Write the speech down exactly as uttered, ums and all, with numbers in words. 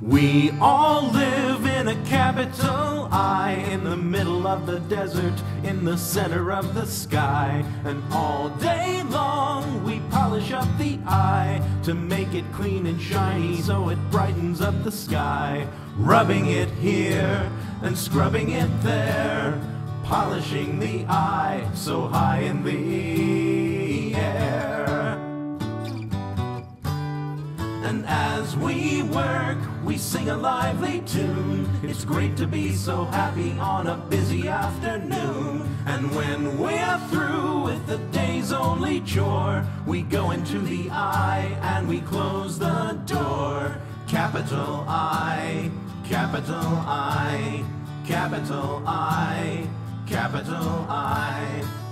We all live in a capital I, in the middle of the desert, in the center of the sky. And all day long we polish up the eye to make it clean and shiny so it brightens up the sky. Rubbing it here and scrubbing it there, polishing the eye so high in the air. And as we work, we sing a lively tune. It's great to be so happy on a busy afternoon. And when we're through with the day's only chore, we go into the eye and we close the door. Capital I, capital I, capital I, capital I.